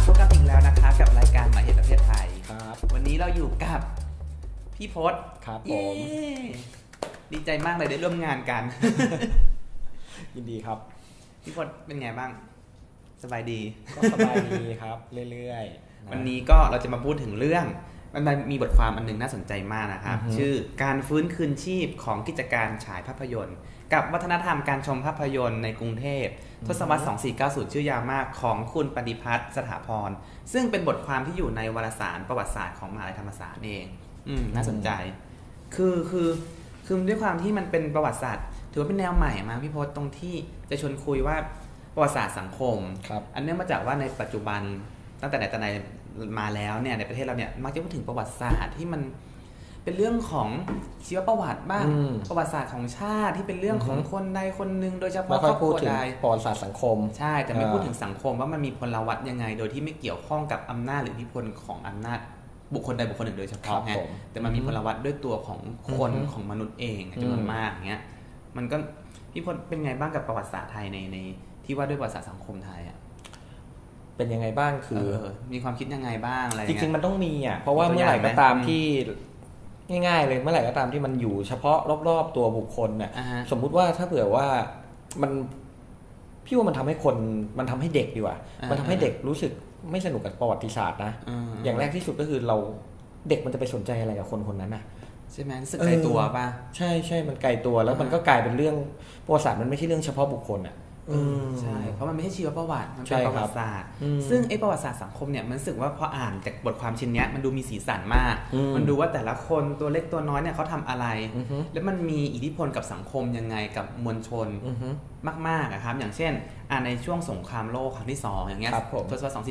พบกันอีกแล้วนะคะกับรายการหมายเหตุประเทศไทยครับวันนี้เราอยู่กับพี่พศครับผมดีใจมากเลยได้ร่วมงานกันยินดีครับพี่พศเป็นไงบ้างสบายดีก็สบายดีครับเรื่อยๆวันนี้ก็เราจะมาพูดถึงเรื่องมันมีบทความอันนึงน่าสนใจมากนะครับชื่อการฟื้นคืนชีพของกิจการฉายภาพยนตร์กับวัฒนธรรมการชมภาพยนตร์ในกรุงเทพทศวรรษ 2490 ชื่อยาวมากของคุณปฏิพัฒน์สถาพรซึ่งเป็นบทความที่อยู่ในวารสารประวัติศาสตร์ของมหาวิทยาลัยธรรมศาสตร์เองน่าสนใจคือด้วยความที่มันเป็นประวัติศาสตร์ถือว่าเป็นแนวใหม่มาพี่พศตรงที่จะชวนคุยว่าประวัติศาสตร์สังคมอันเนื่องมาจากว่าในปัจจุบันตั้งแต่ไหนแต่ไรมาแล้วเนี่ยในประเทศเราเนี่ยมักจะพูดถึงประวัติศาสตร์ที่มันเป็นเรื่องของชีวประวัติบ้างประวัติศาสตร์ของชาติที่เป็นเรื่องของคนใดคนหนึ่งโดยเฉพาะครอบครัวใดประวัติศาสตร์สังคมใช่แต่ไม่พูดถึงสังคมว่ามันมีพลวัตยังไงโดยที่ไม่เกี่ยวข้องกับอำนาจหรืออิทธิพลของอำนาจบุคคลใดบุคคลหนึ่งโดยเฉพาะไงแต่มันมีพลวัตด้วยตัวของคนของมนุษย์เองจำนวนมากเงี้ยมันก็พี่พลเป็นไงบ้างกับประวัติศาสตร์ไทยในที่ว่าด้วยประวัติศาสตร์สังคมไทยอ่ะเป็นยังไงบ้างคือมีความคิดยังไงบ้างอะไรจริงๆมันต้องมีอ่ะเพราะว่าเมื่อไหร่ก็ตามที่ง่ายๆเลยเมื่อไหร่ก็ตามที่มันอยู่เฉพาะรอบๆตัวบุคคลน่ะสมมุติว่าถ้าเผื่อว่ามันพี่ว่ามันทำให้คนมันทำให้เด็กดีกว่ามันทำให้เด็กรู้สึกไม่สนุกกับประวัติศาสตร์นะอย่างแรกที่สุดก็คือเราเด็กมันจะไปสนใจอะไรกับคนคนนั้นน่ะใช่ไหมรู้สึกไกลตัวป่ะใช่มันไกลตัวแล้วมันก็กลายเป็นเรื่องประวัติศาสตร์มันไม่ใช่เรื่องเฉพาะบุคคลอ่ะใช่เพราะมันไม่ใช่ชีวประวัติมันเป็นประวัติศาสตร์ซึ่งไอ้ประวัติศาสตร์สังคมเนี่ยมันรู้สึกว่าพออ่านจากบทความชิ้นนี้มันดูมีสีสันมากมันดูว่าแต่ละคนตัวเล็กตัวน้อยเนี่ยเขาทำอะไรแล้วมันมีอิทธิพลกับสังคมยังไงกับมวลชนมากๆครับอย่างเช่นในช่วงสงครามโลกครั้งที่2อย่างเงี้ยทศวรรษ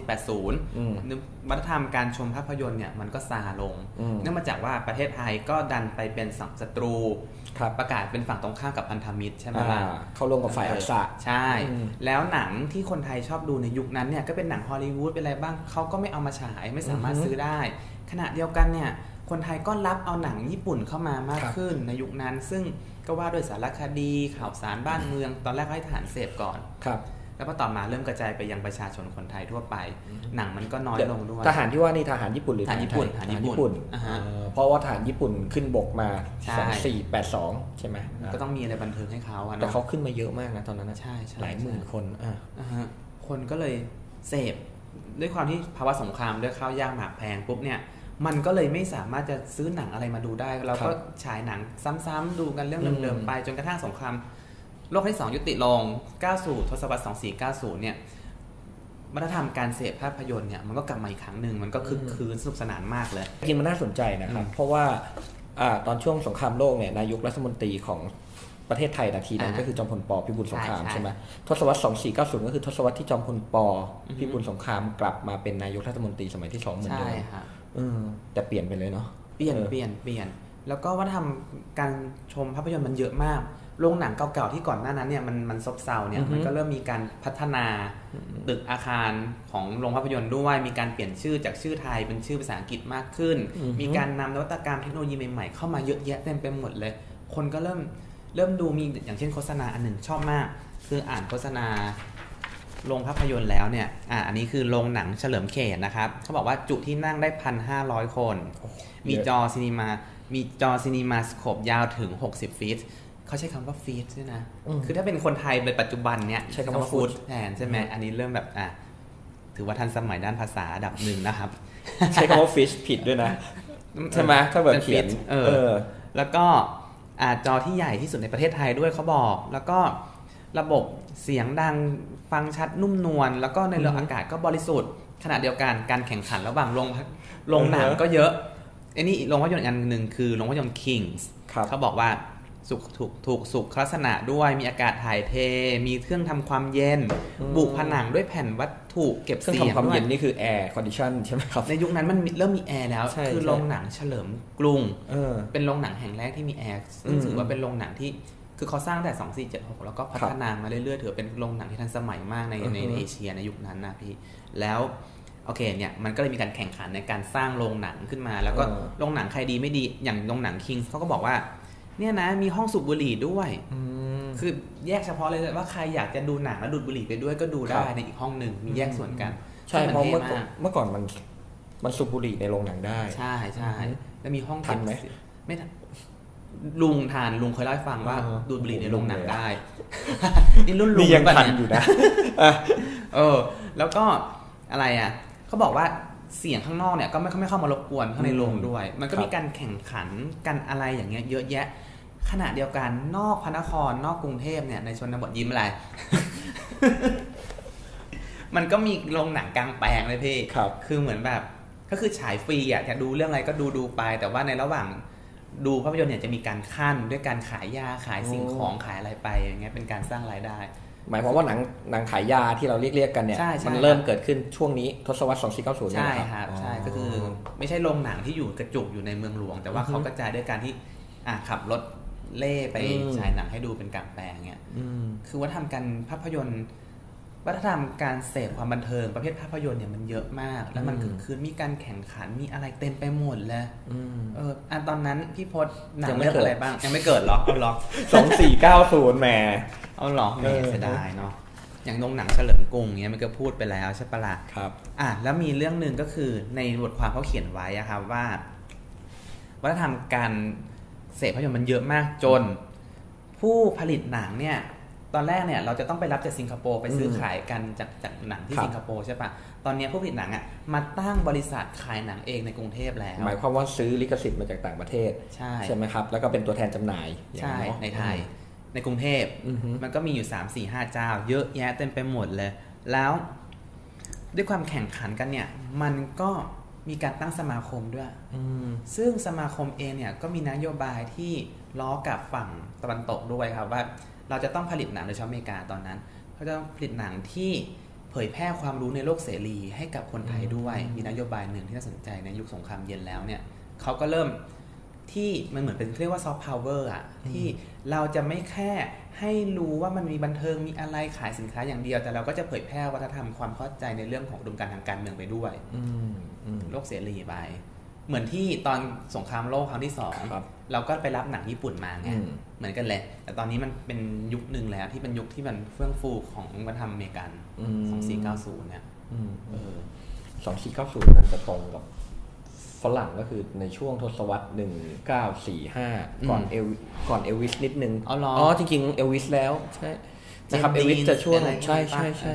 2480วัฒนธรรมการชมภาพยนตร์เนี่ยมันก็ซาลงเนื่องมาจากว่าประเทศไทยก็ดันไปเป็นศัตรูประกาศเป็นฝั่งตรงข้ามกับพันธมิตรใช่ไหมล่ะเขาลงกับฝ่ายอักษะใช่แล้วหนังที่คนไทยชอบดูในยุคนั้นเนี่ยก็เป็นหนังฮอลลีวูดเป็นอะไรบ้างเขาก็ไม่เอามาฉายไม่สามารถซื้อได้ขณะเดียวกันเนี่ยคนไทยก็รับเอาหนังญี่ปุ่นเข้ามามากขึ้นในยุคนั้นซึ่งก็ว่าด้วยสารคดีข่าวสารบ้านเมืองตอนแรกให้ทหารเสพก่อนแล้วพอต่อมาเริ่มกระจายไปยังประชาชนคนไทยทั่วไปหนังมันก็น้อยลงด้วยทหารที่ว่านี่ทหารญี่ปุ่นหรือทหารญี่ปุ่นเพราะว่าทหารญี่ปุ่นขึ้นบกมา2482ใช่ไหมก็ต้องมีอะไรบันเทิงให้เขาแต่เขาขึ้นมาเยอะมากนะตอนนั้นนะใช่หลายหมื่นคนคนก็เลยเสพด้วยความที่ภาวะสงครามด้วยข้าวยากหมากแพงปุ๊บเนี่ยมันก็เลยไม่สามารถจะซื้อหนังอะไรมาดูได้เราก็ฉายหนังซ้ำๆดูกันเรื่องเดิมๆไปจนกระทั่งสงครามโลกที่2ยุติลงก้าวสู่ทศวรรษ 2490เนี่ยวัฒนธรรมการเสพภาพยนตร์เนี่ยมันก็กลับมาอีกครั้งหนึ่งมันก็คึกคืนสนุกสนานมากเลยจริงมันน่าสนใจนะครับเพราะว่าตอนช่วงสงครามโลกเนี่ยนายกรัฐมนตรีของประเทศไทยนาทีนั้นก็คือจอมพลป.พิบูลสงครามใช่ไหมทศวรรษ 2490ก็คือทศวรรษที่จอมพลป.พิบูลสงครามกลับมาเป็นนายกรัฐมนตรีสมัยที่2เหมือนเดิมแต่เปลี่ยนไปเลยเนาะเปลี่ยนแล้วก็วัฒนธรรมการชมภาพยนตร์มันเยอะมากโรงหนังเก่าๆที่ก่อนหน้านั้นเนี่ยมันซบเซาเนี่ยมันก็เริ่มมีการพัฒนาตึกอาคารของโรงภาพยนตร์ด้วยมีการเปลี่ยนชื่อจากชื่อไทยเป็นชื่อภาษาอังกฤษมากขึ้นมีการนำนวัตกรรมเทคโนโลยีใหม่ๆเข้ามาเยอะแยะเต็มไปหมดเลยคนก็เริ่มดูมีอย่างเช่นโฆษณาอันหนึ่งชอบมากคืออ่านโฆษณาโรงภาพยนตร์แล้วเนี่ยอันนี้คือโรงหนังเฉลิมเขตนะครับเขาบอกว่าจุที่นั่งได้ 1,500 คนมีจอซีนีมาสโคปยาวถึง60ฟีตเขาใช้คำว่าฟีตด้วยนะคือถ้าเป็นคนไทยในปัจจุบันเนี้ยใช้คำว่าฟุตแทนใช่ไหมอันนี้เริ่มแบบถือว่าทันสมัยด้านภาษาอันดับหนึ่งนะครับใช้คำว่าฟิชผิดด้วยนะใช่ไหมถ้าแบบเขียนแล้วก็จอที่ใหญ่ที่สุดในประเทศไทยด้วยเขาบอกแล้วก็ระบบเสียงดังฟังชัดนุ่มนวลแล้วก็ในเรื่องอากาศก็บริสุทธิ์ขณะเดียวกันการแข่งขันระหว่างโรงหนังก็เยอะไอ้นี่โรงภาพยนตร์อันนึงคือโรงภาพยนตร์ Kings เขาบอกว่าถูกสุขลักษณะด้วยมีอากาศถ่ายเทมีเครื่องทำความเย็นบุผนังด้วยแผ่นวัตถุเก็บเสียงความเย็นนี่คือแอร์คอนดิชันใช่ไหมครับในยุคนั้นมันเริ่มมีแอร์แล้วคือโรงหนังเฉลิมกรุงเป็นโรงหนังแห่งแรกที่มีแอร์ซึ่งถือว่าเป็นโรงหนังที่คือเขาสร้างแต่2476แล้วก็พัฒนามาเรื่อยๆถือเป็นโรงหนังที่ทันสมัยมากในเอเชียในยุคนั้นนะพี่แล้วโอเคเนี่ยมันก็เลยมีการแข่งขันในการสร้างโรงหนังขึ้นมาแล้วก็โรงหนังใครดีไม่ดีอย่างโรงหนัง Kings เขาก็บอกว่าเนี่ยนะมีห้องสูบบุหรี่ด้วยคือแยกเฉพาะเลยว่าใครอยากจะดูหนังแล้วดูดบุหรี่ไปด้วยก็ดูได้ในอีกห้องหนึ่งมีแยกส่วนกันใช่เพราะเมื่อก่อนมันสูบบุหรี่ในโรงหนังได้ใช่ใช่แล้วมีห้องทันไหมไม่ทันลุงเคยเล่าให้ฟังว่าดูดบุหรี่ในโรงหนังได้นี่รุ่นลุงยังทันอยู่นะแล้วก็อะไรอ่ะเขาบอกว่าเสียงข้างนอกเนี่ยก็ไม่เข้ามารบกวนข้างในโรงด้วยมันก็มีการแข่งขันกันอะไรอย่างเงี้ยเยอะแยะขณะเดียวกันนอกพระนครนอกกรุงเทพเนี่ยในชนบทยิ้มอะไร มันก็มีโรงหนังกลางแปลงเลยพี่คือเหมือนแบบก็คือฉายฟรีอ่ะอยากดูเรื่องอะไรก็ดูไปแต่ว่าในระหว่างดูภาพยนตร์เนี่ยจะมีการคั่นด้วยการขายยาขายสิ่งของขายอะไรไปอย่างเงี้ยเป็นการสร้างรายได้หมายความว่าหนังขายยาที่เราเรียกกันเนี่ยมันเริ่มเกิดขึ้นช่วงนี้ทศวรรษ2490 ใช่ครับใช่ก็คือไม่ใช่โรงหนังที่อยู่กระจุกอยู่ในเมืองหลวงแต่ว่าเขากระจายด้วยการที่ขับรถเล่ไปฉายหนังให้ดูเป็นกลางแปลงเงี้ยคือว่าทำกันภาพยนตร์วัฒนธรรมการเสพความบันเทิงประเภทภาพยนตร์เนี่ยมันเยอะมากแล้วมันคือมีการแข่งขันมีอะไรเต็มไปหมดเลยตอนนั้นพี่พจน์หนังเรื่องอะไรบ้างยังไม่เกิดหรอเอาหรอ 2490แหมเอาหรอไม่เสียดายเนาะอย่างโรงหนังเฉลิมกรุงเงี้ยมันก็พูดไปแล้วใช่ปะล่ะครับแล้วมีเรื่องนึงก็คือในบทความเขาเขียนไว้อะครับว่าวัฒนธรรมการเสพภาพยนตร์มันเยอะมากจนผู้ผลิตหนังเนี่ยตอนแรกเนี่ยเราจะต้องไปรับจากสิงคโปร์ไปซื้อขายกันจากหนังที่สิงคโปร์ใช่ปะตอนนี้ผู้ผลิตหนังอ่ะมาตั้งบริษัทขายหนังเองในกรุงเทพแล้วหมายความว่าซื้อลิขสิทธิ์มาจากต่างประเทศใช่ไหมครับแล้วก็เป็นตัวแทนจำหน่ายใช่ในไทยในกรุงเทพมันก็มีอยู่ 3-4-5 เจ้าเยอะแยะเต็มไปหมดเลยแล้วด้วยความแข่งขันกันเนี่ยมันก็มีการตั้งสมาคมด้วยซึ่งสมาคมเองเนี่ยก็มีนโยบายที่ล้อกับฝั่งตะวันตกด้วยครับว่าเราจะต้องผลิตหนังโดยเฉพาะอเมริกาตอนนั้นเขาจะต้องผลิตหนังที่เผยแพร่ความรู้ในโลกเสรีให้กับคนไทยด้วยมีนโยบายหนึ่งที่น่าสนใจในยุคสงครามเย็นแล้วเนี่ยเขาก็เริ่มที่มันเหมือนเป็นเรียกว่าซอฟต์พาวเวอร์อ่ะที่เราจะไม่แค่ให้รู้ว่ามันมีบันเทิงมีอะไรขายสินค้าอย่างเดียวแต่เราก็จะเผยแพร่วัฒนธรรมความเข้าใจในเรื่องของอุดมการณ์ทางการเมืองไปด้วยโลกเสรีไปเหมือนที่ตอนสงครามโลกครั้งที่2เราก็ไปรับหนังญี่ปุ่นมาไงเหมือนกันเลยแต่ตอนนี้มันเป็นยุคนึงแล้วที่เป็นยุคที่มันเฟื่องฟูของวัฒนธรรมอเมริกัน2490เนี่ย 2490นั้นจะตรงกับฝรั่งก็คือในช่วงทศวรรษ1945ก่อนเอลวิสนิดนึงอ๋อจริงๆเอลวิสแล้วใช่นะครับเอลวิสจะช่วงใช่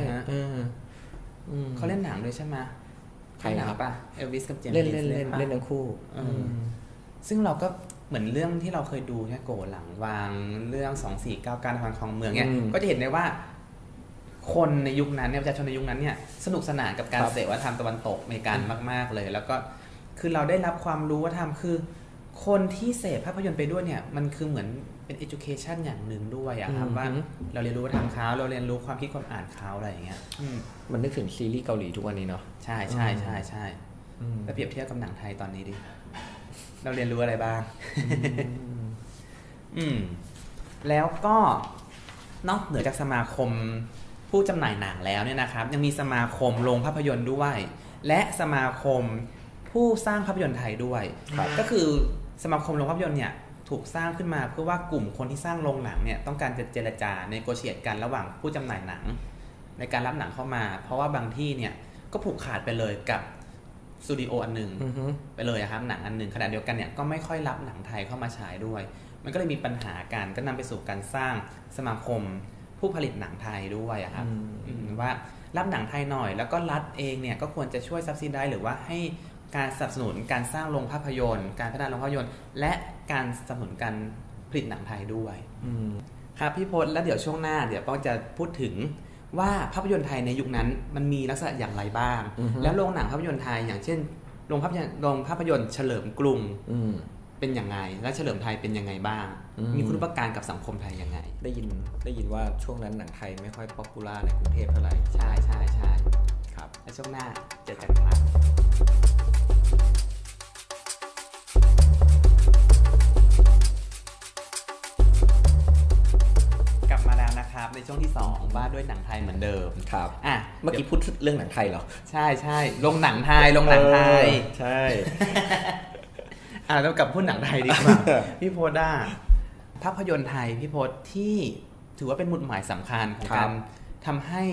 เขาเล่นหนังด้วยใช่ไหมใครครับป่ะเอลวิสกับเจมส์เล่นทั้งคู่ซึ่งเราก็เหมือนเรื่องที่เราเคยดูเนี่ยโกหลังวางเรื่อง2499การพันของเมืองเนี่ยก็จะเห็นได้ว่าคนในยุคนั้นเนี่ยประชาชนในยุคนั้นเนี่ยสนุกสนานกับการเสพวัฒนธรรมตะวันตกอเมริกันมากๆเลยแล้วก็คือเราได้รับความรู้วัฒนธรรมคือคนที่เสพภาพยนตร์ไปด้วยเนี่ยมันคือเหมือนเป็น education อย่างหนึ่งด้วยอะครับว่าเราเรียนรู้วัฒนธรรมเขาเราเรียนรู้ความคิดความอ่านเขาอะไรอย่างเงี้ยมันนึกถึงซีรีส์เกาหลีทุกวันนี้เนาะใช่ใช่ใช่ใช่แล้วเปรียบเทียบกับหนังไทยตอนนี้ดิเราเรียนรู้อะไรบ้างแล้วก็นอกเหนือจากสมาคมผู้จำหน่ายหนังแล้วเนี่ยนะครับยังมีสมาคมโรงภาพยนตร์ด้วยและสมาคมผู้สร้างภาพยนตร์ไทยด้วยก็คือสมาคมโรงภาพยนตร์เนี่ยถูกสร้างขึ้นมาเพื่อว่ากลุ่มคนที่สร้างโรงหนังเนี่ยต้องการจะเจรจาในโกเชียตกันระหว่างผู้จำหน่ายหนังในการรับหนังเข้ามาเพราะว่าบางที่เนี่ยก็ผูกขาดไปเลยกับสตูดิโออันนึงไปเลยครับหนังอันนึงขณะเดียวกันเนี่ยก็ไม่ค่อยรับหนังไทยเข้ามาฉายด้วยมันก็เลยมีปัญหากันก็นำไปสู่การสร้างสมาคมผู้ผลิตหนังไทยด้วยครับว่ารับหนังไทยหน่อยแล้วก็รัฐเองเนี่ยก็ควรจะช่วยซับซิไดซ์หรือว่าให้การสนับสนุนการสร้างโรงภาพยนตร์การพัฒนาโรงภาพยนตร์และการสนับสนุนการผลิตหนังไทยด้วยครับพี่พจน์แล้วเดี๋ยวช่วงหน้าเดี๋ยวป้องจะพูดถึงว่าภาพยนตร์ไทยในยุคนั้นมันมีลักษณะอย่างไรบ้างแล้วโรงหนังภาพยนตร์ไทยอย่างเช่นโรงภาพยนตร์เฉลิมกรุงเป็นยังไงและเฉลิมไทยเป็นยังไงบ้างมีคุณูปการกับสังคมไทยยังไงได้ยินว่าช่วงนั้นหนังไทยไม่ค่อยป๊อปปูล่าในกรุงเทพเท่าไหร่ใช่ใช่ใช่ครับและช่วงหน้าเจอกันครับกลับมาแล้วนะครับในช่วงที่2ว่าด้วยหนังไทยเหมือนเดิมครับเมื่อกี้พูดเรื่องหนังไทยเหรอใช่ใช่โรงหนังไทยโรงหนังไทยใช่แล้วกับพูดหนังไทยดีกว่าพี่โพด้าภาพยนตร์ไทยพี่พจน์ที่ถือว่าเป็นหมุดหมายสำคัญของการทำให้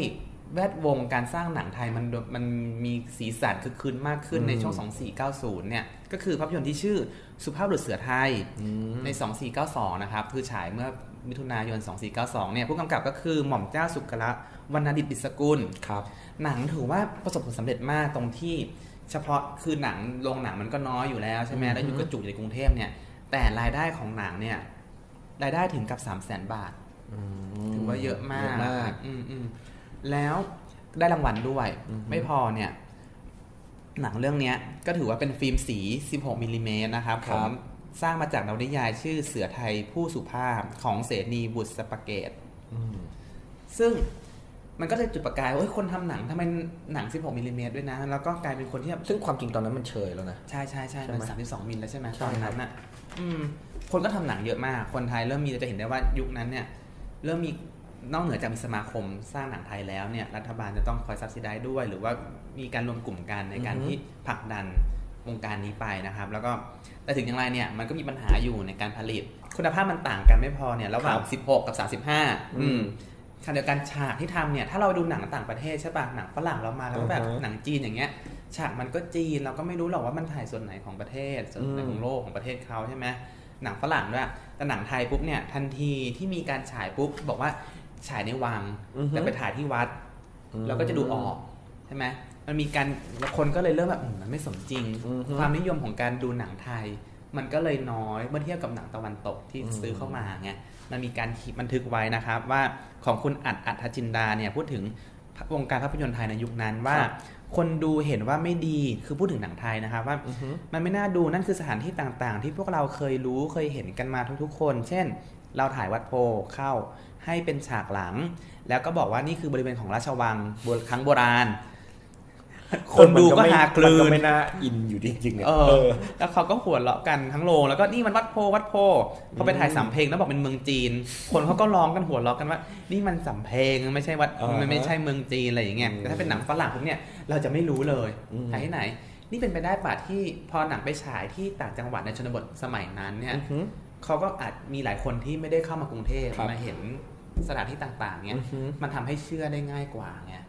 แวดวงการสร้างหนังไทยมันมีสีสันคึกคืนมากขึ้นในช่วง2490เนี่ยก็คือภาพยนตร์ที่ชื่อสุภาพบุรุษเสือไทยใน2492นะครับคือฉายเมื่อมิถุนายน2492เนี่ยผู้กำกับก็คือหม่อมเจ้าสุกละวรรณดิษฐ์ดิษกุลครับหนังถือว่าประสบผลสำเร็จมากตรงที่เฉพาะคือหนังโรงหนังมันก็น้อยอยู่แล้วใช่ไหมแล้วอยู่กระจุกในกรุงเทพเนี่ยแต่รายได้ของหนังเนี่ยรายได้ถึงกับ 300,000 บาทถือว่าเยอะมากแล้วได้รางวัลด้วยไม่พอเนี่ยหนังเรื่องนี้ก็ถือว่าเป็นฟิล์มสี16มิลลิเมตรนะครับผมสร้างมาจากนวนิยายชื่อเสือไทยผู้สุภาพของเสนีบุตรสปะเกตซึ่งมันก็เลยจุดประกายว่าคนทำหนังทำไมหนัง16มิลลิเมตรด้วยนะแล้วก็กลายเป็นคนที่ซึ่งความจริงตอนนั้นมันเชยแล้วนะใช่ใช่ใช่มัน32มิลแล้วใช่ไหมตอนนั้นน่ะคนก็ทำหนังเยอะมากคนไทยเริ่มมีจะเห็นได้ว่ายุคนั้นเนี่ยเริ่มมีนอกเหนือจากมีสมาคมสร้างหนังไทยแล้วเนี่ยรัฐบาลจะต้องคอยซับซิไดซ์ด้วยหรือว่ามีการรวมกลุ่มกันในการที่ผลักดันวงการนี้ไปนะครับแล้วก็แต่ถึงอย่างไรเนี่ยมันก็มีปัญหาอยู่ในการผลิตคุณภาพมันต่างกันไม่พอเนี่ยระหว่าง16กับ35ขณะเดียวกันฉากที่ทำเนี่ยถ้าเราดูหนังต่างประเทศใช่ป่ะหนังฝรั่งเรามาแล้วแบบหนังจีนอย่างเงี้ยฉากมันก็จีนเราก็ไม่รู้หรอกว่ามันถ่ายส่วนไหนของประเทศส่วนไหนของโลกของประเทศเขาใช่ไหมหนังฝรั่งด้วยแต่หนังไทยปุ๊บเนี่ยทันทีที่มีการฉายปุ๊บบอกว่าฉายในวังแต่ไปถ่ายที่วัดเราก็จะดูออกใช่ไหมมันมีการคนก็เลยเริ่มแบบมันไม่สมจริงความนิยมของการดูหนังไทยมันก็เลยน้อยเมื่อเทียบกับหนังตะวันตกที่ซื้อเข้ามาไงมันมีการบันทึกไว้นะครับว่าของคุณอัฏฐจินดาเนี่ยพูดถึงวงการภาพยนตร์ไทยในยุคนั้นว่าคนดูเห็นว่าไม่ดีคือพูดถึงหนังไทยนะครับว่ามันไม่น่าดูนั่นคือสถานที่ต่างๆที่พวกเราเคยรู้เคยเห็นกันมาทุกๆคนเช่นเราถ่ายวัดโพเข้าให้เป็นฉากหลังแล้วก็บอกว่านี่คือบริเวณของราชวังครั้งโบราณคนดูก็หากลืนไม่น่าอินอยู่จริงๆเนี่ยแล้วเขาก็หัวเราะกันทั้งโรงแล้วก็นี่มันวัดโพพอไปถ่ายสำเพ็งแล้วบอกเป็นเมืองจีนคนเขาก็ร้องกันหัวเราะกันว่านี่มันสำเพ็งไม่ใช่วัดมันไม่ใช่เมืองจีนอะไรอย่างเงี้ยแต่ถ้าเป็นหนังฝรั่งพวกเนี้ยเราจะไม่รู้เลยถ่ายที่ไหนนี่เป็นไปได้ป่ะที่พอหนังไปฉายที่ต่างจังหวัดในชนบทสมัยนั้นเนี่ยเขาก็อาจมีหลายคนที่ไม่ได้เข้ามากรุงเทพมาเห็นสถานที่ต่างๆเงี้ยมันทำให้เชื่อได้ง่ายกว่าไง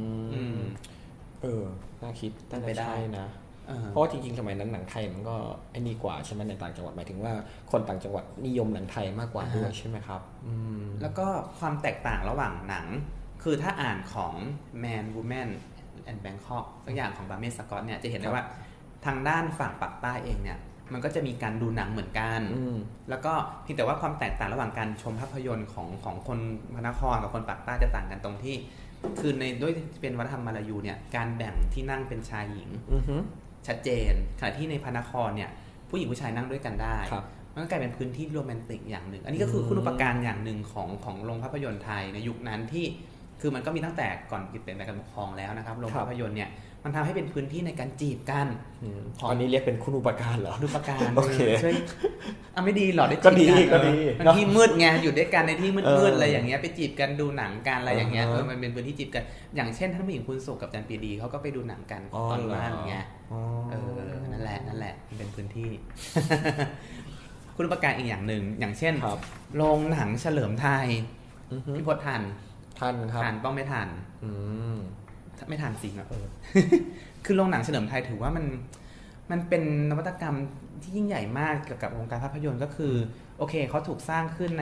น่าคิดตั้งแต่ใช่นะเพราะจริงๆสมัยนั้นหนังไทยมันก็ไอ้นี่กว่าใช่ไหมในต่างจังหวัดหมายถึงว่าคนต่างจังหวัดนิยมหนังไทยมากกว่าด้วยใช่ไหมครับแล้วก็ความแตกต่างระหว่างหนังคือถ้าอ่านของ Man Woman and Bangkok สักอย่างของบาเมสสกอตเนี่ยจะเห็นได้ว่าทางด้านฝั่งปากใต้เองเนี่ยมันก็จะมีการดูหนังเหมือนกันแล้วก็เพียงแต่ว่าความแตกต่างระหว่างการชมภาพยนตร์ของคนพระนครกับคนปากใต้จะต่างกันตรงที่คือในด้วยเป็นวัฒนธรรมมาลายูเนี่ยการแบ่งที่นั่งเป็นชายหญิงชัดเจนขณะที่ในพระนครเนี่ยผู้หญิงผู้ชายนั่งด้วยกันได้มันก็กลายเป็นพื้นที่โรแมนติกอย่างหนึ่งอันนี้ก็คือคุณูปการอย่างหนึ่งของโรงภาพยนตร์ไทยในยุคนั้นที่คือมันก็มีตั้งแต่ก่อนเปลี่ยนแปลงการปกครองแล้วนะครับโรงภาพยนตร์เนี่ยมันทำให้เป็นพื้นที่ในการจีบกันอันนี้เรียกเป็นคุณูปการเหรอคุณูปการโอเคช่วยไม่ดีหรอได้จีบกันมันที่มืดไงอยู่ด้วยกันในที่มืดๆอะไรอย่างเงี้ยไปจีบกันดูหนังกันอะไรอย่างเงี้ยมันเป็นพื้นที่จีบกันอย่างเช่นท่านผู้หญิงคุณสุขกับจันปีดีเขาก็ไปดูหนังกันตอนบ้านอย่างเงี้ยนั่นแหละมันเป็นพื้นที่คุณูปการอีกอย่างหนึ่งอย่างเช่นโรงหนังเฉลิมไทยพี่พจน์ทันครับทันป้องไม่ทันไม่ทันสิงอ่ะคือโรงหนังเฉลิมไทยถือว่ามันเป็นนวัตกรรมที่ยิ่งใหญ่มากเกี่ยวกับวงการภาพยนตร์ก็คือโอเคเขาถูกสร้างขึ้นใน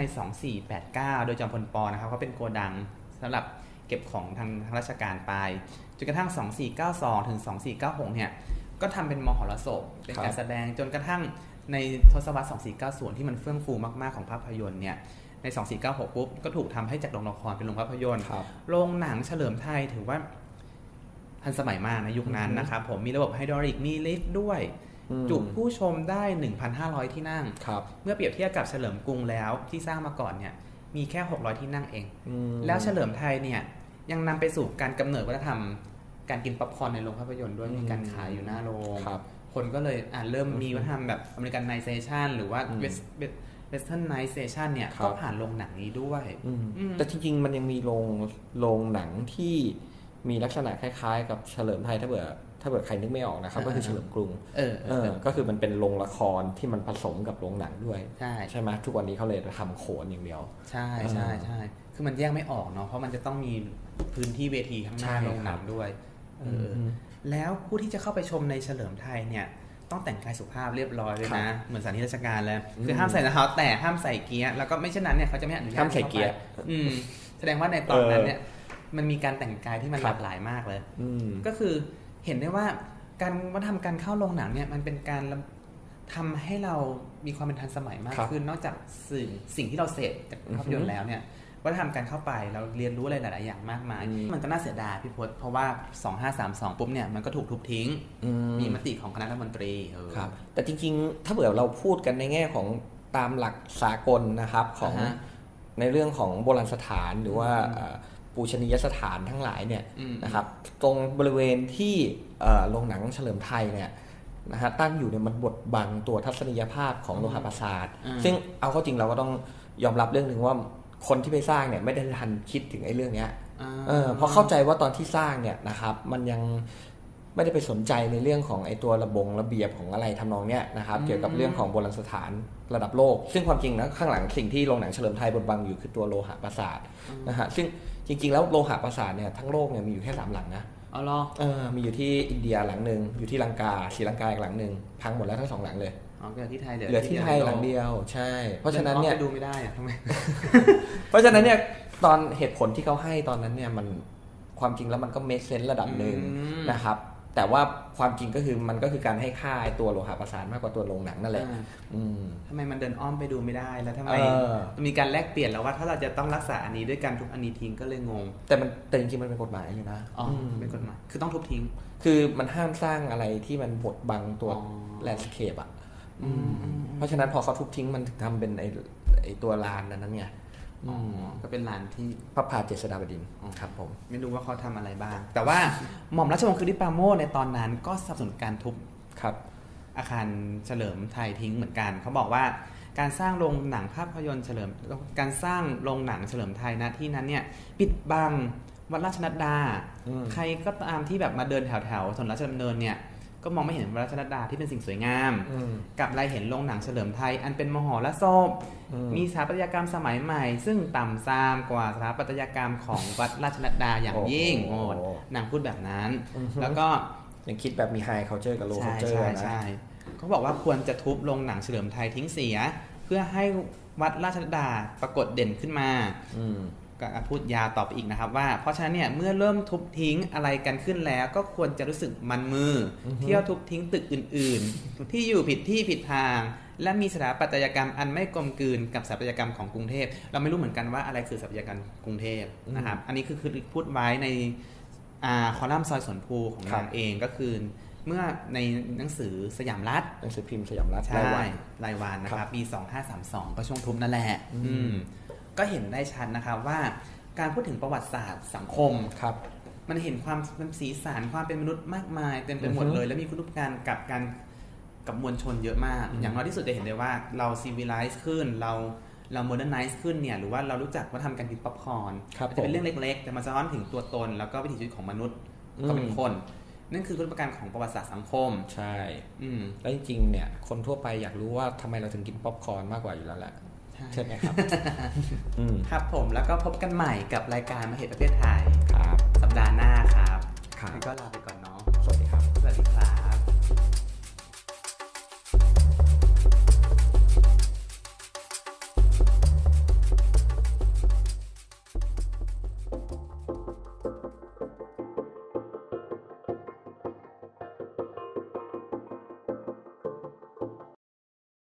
2489โดยจอมพลป.นะครับเขาเป็นโกดังสำหรับเก็บของทางราชการไปจนกระทั่ง2492ถึง2496เนี่ยก็ทำเป็นมหรสพเป็นการแสดงจนกระทั่งในทศวรรษ2490ที่มันเฟื่องฟูมากๆของภาพยนตร์เนี่ยใน2496ปุ๊บก็ถูกทำให้จากโรงละครเป็นโรงภาพยนตร์โรงหนังเฉลิมไทยถือว่าทันสมัยมากในยุคนั้นนะครับผมมีระบบไฮดรอลิกมีลิฟต์ด้วยจุผู้ชมได้ 1,500 ที่นั่งเมื่อเปรียบเทียบกับเฉลิมกรุงแล้วที่สร้างมาก่อนเนี่ยมีแค่600ที่นั่งเองแล้วเฉลิมไทยเนี่ยยังนำไปสู่การกำเนิดวัฒนธรรมการกินป๊อปคอร์นในโรงภาพยนตร์ด้วยมีการขายอยู่หน้าโรงคนก็เลยเริ่มมีวัฒนธรรมแบบอเมริกันไนเซชันหรือว่าWesternization เนี่ยก็ผ่านโรงหนังนี้ด้วยแต่จริงๆมันยังมีโรงหนังที่มีลักษณะคล้ายๆกับเฉลิมไทยถ้าเกิดใครนึกไม่ออกนะครับก็คือเฉลิมกรุงก็คือมันเป็นโรงละครที่มันผสมกับโรงหนังด้วยใช่ไหมทุกวันนี้เขาเลยทำโขนอย่างเดียวใช่คือมันแยกไม่ออกเนาะเพราะมันจะต้องมีพื้นที่เวทีข้างหน้าโรงหนังด้วยแล้วผู้ที่จะเข้าไปชมในเฉลิมไทยเนี่ยต้องแต่งกายสุภาพเรียบร้อยเลยนะเหมือนสถานที่ราชการแล้วคือห้ามใส่รองเท้าแตะห้ามใส่เกียร์แล้วก็ไม่เช่นนั้นเนี่ยเขาจะไม่อนุญาตห้ามใส่เกียร์แสดงว่าในตอนนั้นเนี่ยมันมีการแต่งกายที่มันหลากหลายมากเลยก็คือเห็นได้ว่าการวัฒนธรรมการเข้าโรงหนังเนี่ยมันเป็นการทำให้เรามีความเป็นทันสมัยมากขึ้นนอกจากสิ่งที่เราเสพจากภาพยนตร์แล้วเนี่ยวัฒนธรรมการเข้าไปเราเรียนรู้อะไรหลายๆอย่างมากมายมันก็น่าเสียดายพี่พศเพราะว่า2532ปุ๊บเนี่ยมันก็ถูกทุบทิ้งมีมติของคณะรัฐมนตรีครับแต่จริงๆถ้าเผื่อเราพูดกันในแง่ของตามหลักสากลนะครับของในเรื่องของโบราณสถานหรือว่าปูชนียสถานทั้งหลายเนี่ยนะครับตรงบริเวณที่โรงหนังเฉลิมไทยเนี่ยนะฮะตั้งอยู่เนี่ยมันบดบังตัวทัศนียภาพของโลหะปราสาทซึ่งเอาเข้าจริงเราก็ต้องยอมรับเรื่องนึงว่าคนที่ไปสร้างเนี่ยไม่ได้ทันคิดถึงไอ้เรื่องนี้เพราะเข้าใจว่าตอนที่สร้างเนี่ยนะครับมันยังไม่ได้ไปสนใจในเรื่องของไอ้ตัวระเบียบของอะไรทำนองเนี้ยนะครับเกี่ยวกับเรื่องของโบราณสถานระดับโลกซึ่งความจริงนะข้างหลังสิ่งที่โรงหนังเฉลิมไทยบดบังอยู่คือตัวโลหะปราสาทนะฮะซึ่งจริงๆแล้วโลหะปราสาทเนี่ยทั้งโลกเนี่ยมีอยู่แค่3หลังนะอ๋อเหรอมีอยู่ที่อินเดียหลังนึงอยู่ที่ศรีลังกาอีกหลังนึงพังหมดแล้วทั้ง2หลังเลยเหลือที่ไทยเหลือที่ไทยหลังเดียวใช่เพราะฉะนั้นเนี่ยดูไม่ได้อะทำไมเพราะฉะนั้นเนี่ยตอนเหตุผลที่เขาให้ตอนนั้นเนี่ยมันความจริงแล้วมันก็เมคเซนส์ระดับนึงนะครับแต่ว่าความจริงก็คือมันก็คือการให้ค่าตัวโลหะประสานมากกว่าตัวโรงหนังนั่นแหละทำไมมันเดินอ้อมไปดูไม่ได้แล้วทำไมมีการแลกเปลี่ยนแล้วว่าถ้าเราจะต้องรักษาอันนี้ด้วยการทุบอันนี้ทิ้งก็เลยงงแต่จริงๆมันเป็นกฎหมายเลยนะเป็นกฎหมายคือต้องทุบทิ้งคือมันห้ามสร้างอะไรที่มันบดบังตัวแลนด์สเคปอ่ะเพราะฉะนั้นพอเขาทุบทิ้งมันถึงทำเป็นไอตัวลานนั้นไงก็เป็นลานที่พระพาเจษฎาบดินทร์ครับผมไม่รู้ว่าเขาทำอะไรบ้างแต่ว่าหม่อมราชวงศ์คึริปราโมชในตอนนั้นก็สนับสนุนการทุบอาคารเฉลิมไทยทิ้งเหมือนกันเขาบอกว่าการสร้างโรงหนังภาพยนตร์การสร้างโรงหนังเฉลิมไทยนะที่นั้นเนี่ยปิดบังวัดราชนัดดาใครก็ตามที่แบบมาเดินแถวถนนราชดำเนินเนี่ยก็มองไม่เห็นวัดราชนัดดาที่เป็นสิ่งสวยงามกับรายเห็นโรงหนังเฉลิมไทยอันเป็นมหรสพมีสถาปัตยกรรมสมัยใหม่ซึ่งต่ำซามกว่าสถาปัตยกรรมของวัดราชนัดดาอย่างยิ่งนางพูดแบบนั้นแล้วก็ยังคิดแบบมีไฮเคาเจอร์กับโลเคาเจอร์นะใช่เขาบอกว่าควรจะทุบโรงหนังเฉลิมไทยทิ้งเสียเพื่อให้วัดราชนัดดาปรากฏเด่นขึ้นมาก็พูดยาวต่อไปอีกนะครับว่าเพราะฉะนั้นเนี่ยเมื่อเริ่มทุบทิ้งอะไรกันขึ้นแล้วก็ควรจะรู้สึกมันมือเที่ยวทุบทิ้งตึกอื่นๆที่อยู่ผิดที่ผิดทางและมีสถาปัตยกรรมอันไม่กลมกลืนกับสถาปัตยกรรมของกรุงเทพเราไม่รู้เหมือนกันว่าอะไรคือสถาปัตยกรรมกรุงเทพนะครับอันนี้คือพูดไว้ในคอลัมน์ซอยสวนภูของเราเองก็คือเมื่อในหนังสือสยามรัฐหนังสือพิมพ์สยามรัฐรายวันนะครับปี2532ก็ช่วงทุบนั่นแหละก็เห็นได้ชัดนะครับว่าการพูดถึงประวัติศาสตร์สังคมมันเห็นความเป็นสีสันความเป็นมนุษย์มากมายเต็มไปหมดเลยแล้วมีคุณูปการกับมวลชนเยอะมากอย่างน้อยที่สุดจะเห็นได้ว่าเราซีวิไลซ์ขึ้นเราโมเดิร์นไนซ์ขึ้นเนี่ยหรือว่าเรารู้จักว่าทำการกินป๊อปคอร์นจะเป็นเรื่องเล็กๆแต่มาสะท้อนถึงตัวตนแล้วก็วิถีชีวิตของมนุษย์ก็เป็นคนนั่นคือคุณูปการของประวัติศาสตร์สังคมใช่แล้วจริงๆเนี่ยคนทั่วไปอยากรู้ว่าทำไมเราถึงกินป๊อปคอร์นมากกว่าอยู่แล้วแหละใช่ไหมครับครับผมแล้วก็พบกันใหม่กับรายการมเหตุประเทศไทยสัปดาห์หน้าครับก็ลาไปก่อน